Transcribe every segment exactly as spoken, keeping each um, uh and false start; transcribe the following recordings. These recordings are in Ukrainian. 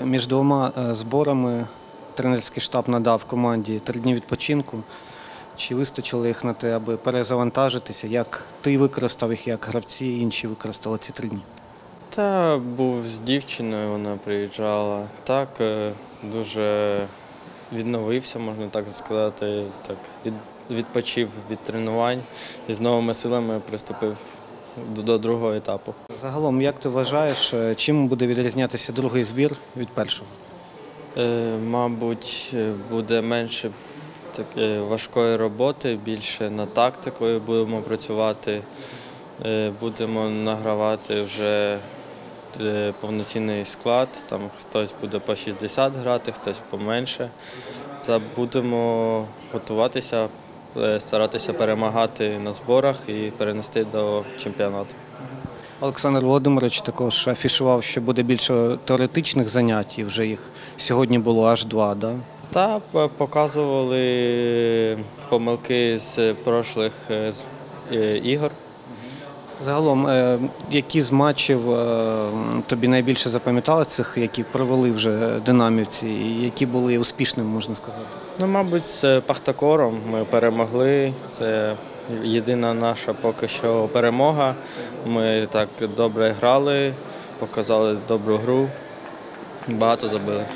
між двома е, зборами тренерський штаб надав команді три дні відпочинку. Чи вистачило їх на те, аби перезавантажитися? Як ти використав їх, як гравці і інші використали ці три дні? Та був з дівчиною, вона приїжджала. Так, е, дуже відновився, можна так сказати. Так, від, відпочив від тренувань і з новими силами приступив до, до другого етапу. Загалом, як ти вважаєш, е, чим буде відрізнятися другий збір від першого? Е, мабуть, буде менше так, е, важкої роботи, більше над тактикою будемо працювати. Е, будемо награвати вже е, повноцінний склад, там хтось буде по шістдесят грати, хтось поменше. Та будемо готуватися, е, старатися перемагати на зборах і перенести до чемпіонату. Олександр Володимирович також афішував, що буде більше теоретичних занять, і вже їх сьогодні було аж два, да? Та п- показували помилки з прошлих е, з- е, ігор. Загалом, е, які з матчів е, тобі найбільше запам'ятали цих, які провели вже динамівці, і які були успішними, можна сказати? Ну, мабуть, з Пахтакором ми перемогли. Це єдина наша поки що перемога. Ми так добре грали, показали добру гру, багато забили.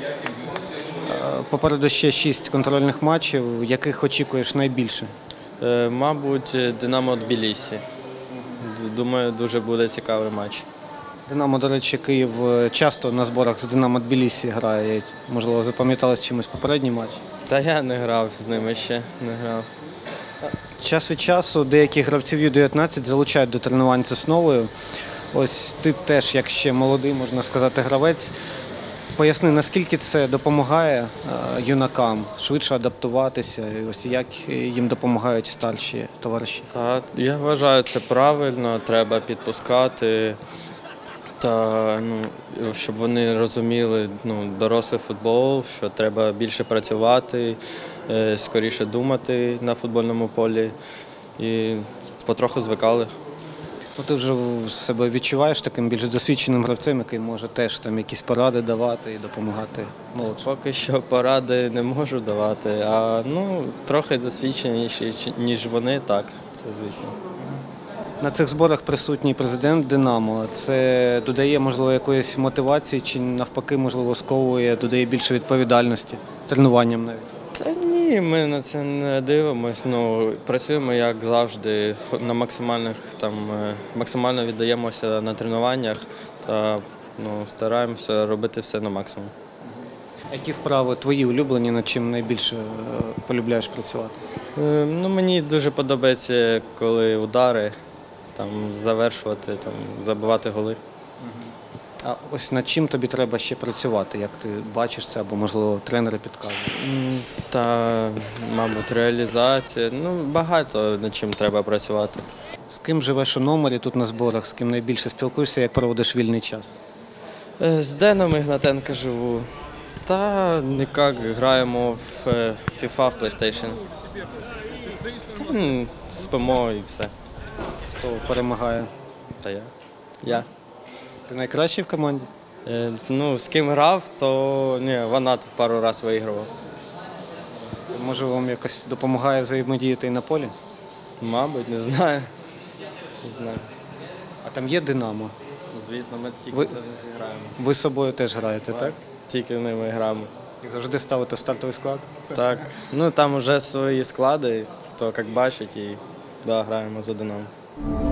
Е, Попереду ще шість контрольних матчів, яких очікуєш найбільше? Е, Мабуть, Динамо Тбілісі. Д- Думаю, дуже буде цікавий матч. Динамо, до речі, Київ часто на зборах з Динамо Тбілісі грає. Можливо, запам'яталось чимось попередній матч? Та я не грав з ними ще, не грав. Час від часу деяких гравців ю дев'ятнадцять залучають до тренувань з основою. Ось ти теж, як ще молодий, можна сказати, гравець. Поясни, наскільки це допомагає е, юнакам швидше адаптуватися, і ось як їм допомагають старші товариші? Та, я вважаю, це правильно, треба підпускати, та, ну, щоб вони розуміли ну, дорослий футбол, що треба більше працювати, е, скоріше думати на футбольному полі і потроху звикали. Ну, ти вже в себе відчуваєш таким більш досвідченим гравцем, який може теж там якісь поради давати і допомагати молодшим? Поки що поради не можу давати, а ну, трохи досвідченіші, ніж вони, так, це звісно. На цих зборах присутній президент «Динамо». Це додає, можливо, якоїсь мотивації чи навпаки, можливо, сковує, додає більше відповідальності тренуванням навіть? Та ні, ми на це не дивимось. Ну, працюємо як завжди, хо- на максимальних там е, максимально віддаємося на тренуваннях та ну, стараємося робити все на максимум. Які вправи твої улюблені, над чим найбільше е, полюбляєш працювати? Е, Ну, мені дуже подобається, коли удари, там завершувати, там забивати голи. А ось над чим тобі треба ще працювати, як ти бачиш це, або, можливо, тренери підказують? М, Та, мабуть, реалізація. Ну, багато над чим треба працювати. З ким живеш у номері тут на зборах, з ким найбільше спілкуєшся, як проводиш вільний час? Е, З Деном Ігнатенка живу. Та ніяк граємо в е, FIFA в PlayStation. М, Спимо і все. Хто перемагає? Та я. Я. Ти найкращий в команді? Е, Ну, з ким грав, то ні, Ванат пару разів виігрував. Це, може, вам якось допомагає взаємодіяти і на полі? Мабуть, не знаю. Не знаю. А там є «Динамо». Звісно, ми тільки Ви- за них граємо. Ви з собою теж граєте, так? Тільки в ними граємо. І завжди ставите стартовий склад? Так. Ну там вже свої склади, хто як бачить, і да, граємо за Динамо.